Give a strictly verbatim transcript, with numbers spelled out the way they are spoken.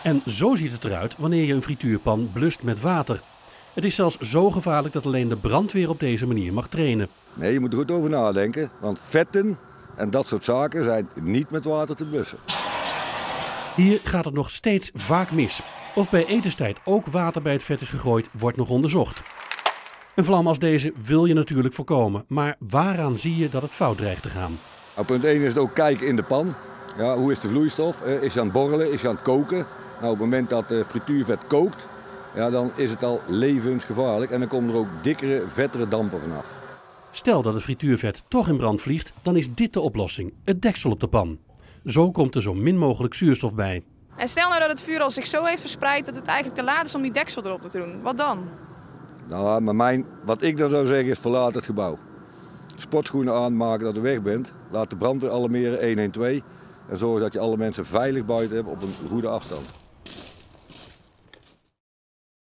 En zo ziet het eruit wanneer je een frituurpan blust met water. Het is zelfs zo gevaarlijk dat alleen de brandweer op deze manier mag trainen. Nee, je moet er goed over nadenken, want vetten en dat soort zaken zijn niet met water te blussen. Hier gaat het nog steeds vaak mis. Of bij etenstijd ook water bij het vet is gegooid, wordt nog onderzocht. Een vlam als deze wil je natuurlijk voorkomen, maar waaraan zie je dat het fout dreigt te gaan? Nou, punt één is het ook kijken in de pan. Ja, hoe is de vloeistof? Uh, is je aan het borrelen? Is je aan het koken? Nou, op het moment dat uh, frituurvet kookt, ja, dan is het al levensgevaarlijk en dan komen er ook dikkere, vettere dampen vanaf. Stel dat het frituurvet toch in brand vliegt, dan is dit de oplossing: het deksel op de pan. Zo komt er zo min mogelijk zuurstof bij. En stel nou dat het vuur al zich zo heeft verspreid dat het eigenlijk te laat is om die deksel erop te doen. Wat dan? Nou, maar mijn, wat ik dan zou zeggen is verlaat het gebouw. Sportschoenen aanmaken dat je weg bent. Laat de brandweer alarmeren, honderdtwaalf. En zorg dat je alle mensen veilig buiten hebt op een goede afstand.